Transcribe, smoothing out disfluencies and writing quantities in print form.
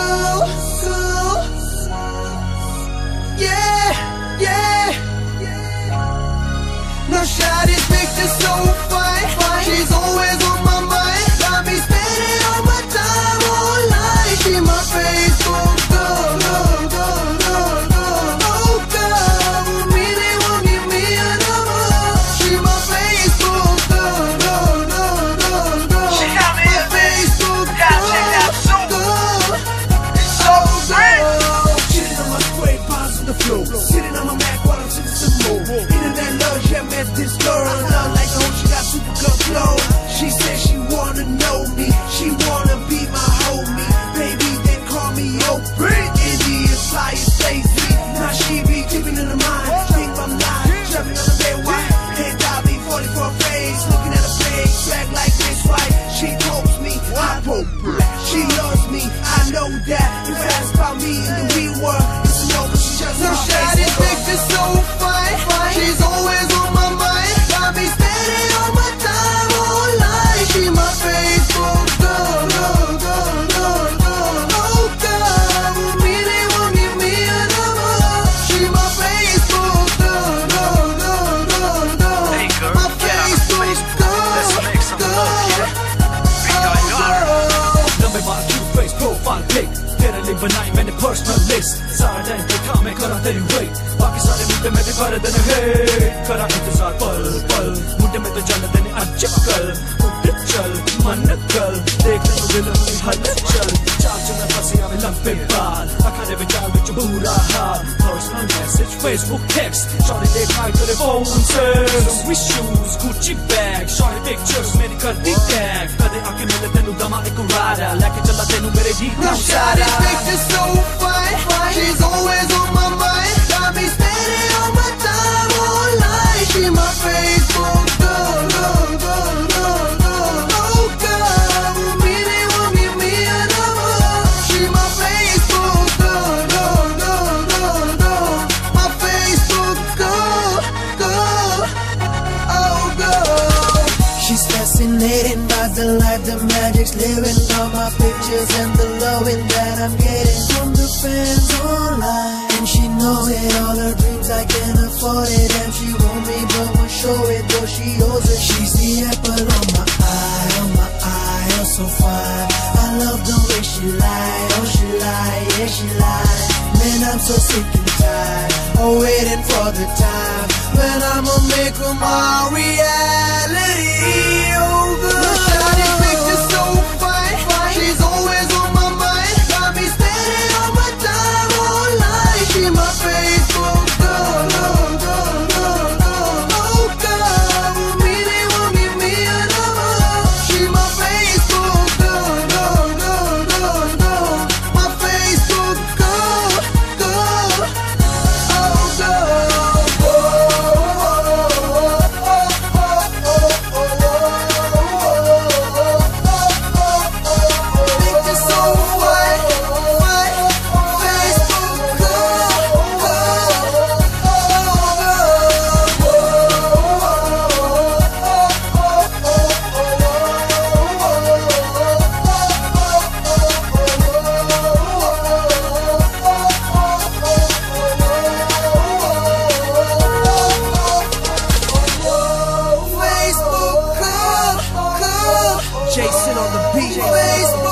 cool, cool. Yeah, yeah. No shawty's picture so fine. She's always on my mind. Got me spending all my time online. She my Facebook girl, girl, girl, girl, girl. Oh girl, want me, they won't give me a number. She my Facebook girl, girl, girl, girl, girl. She got me my a bitch. Facebook Gotta check that soon. girl. It's so great. Chilling on my spray bars on the floor. Sitting on my Mac while I'm sitting some more. Internet love, yeah, met this girl. Love like a hoe, she got super good flow. She said she wanna know me. She wanna be my homie. Baby, then call me Oprah. Indian fly is lazy. Now she be keeping in her mind. Think I'm lying, trapping on the red white. Head down, be 44 face. Looking at a face, swag like this, right? She hopes me, I hope her. She loves me, I know that. If you ask about me in the real world, it's a no, but she just No my shawty's Facebook. picture so fine. She's always on my mind. Got me spending all my time online. She my Facebook girl, girl, girl, girl, girl. Oh girl, want me, they won't give me a number. She my Facebook girl, girl, girl, girl, girl. Hey girl, My get on Facebook Facebook. girl, Let's make some love, yeah. Big guy, you are. लंबे बाल की face profile pic तेरे लिए बनाई मैंने personal list सारा time पे काम मैं करा तेरी वेट बाकी सारे मुद्दे में तो कर देने हेट करा इंतजार पल पल मुद्दे में तो चल देने अचकल उठ चल मन कल देख ले तो दिल में हलचल चाल चल फंसी हमें लंबे बाल अखाड़े में चाल में बुरा हाल personal message Facebook text short देख आई तेरे फोन से Louis shoes Gucci bag short pictures मेरी कर दी टैग कदे आके मिले तेनू दमा एक राडा लेके चला तेनू मेरे गीत No shawty's picture so fine. She's always on my mind. Got me spending all my time online. She my Facebook girl, girl, girl, girl, girl. Oh girl, want me, they won't give me a number. She my Facebook girl, girl, girl, girl, girl. My Facebook girl, girl. Oh girl. She's fascinating by the life, the magic's living on my pictures and the loving that I'm getting from the fans online. And she knows it, all her dreams I can afford it, and she want me but won't show it, though she owes it. She's the apple on my eye, oh so fine. I love the way she lie, oh she lie, yeah she lie. Man, I'm so sick and tired, oh waiting for the time when I'ma make her my reality. Oh good, shawty's picture so fine. She's always on my mind. Got me spending all my time online. She my Facebook girl, girl, girl, girl, girl. Oh girl, want me, they won't give me a number. She my Facebook girl, girl, girl, girl, girl. My Facebook girl, girl. Oh girl. Picture so fine, fine. Facebook girl, Facebook girl, girl. Jason on the beat.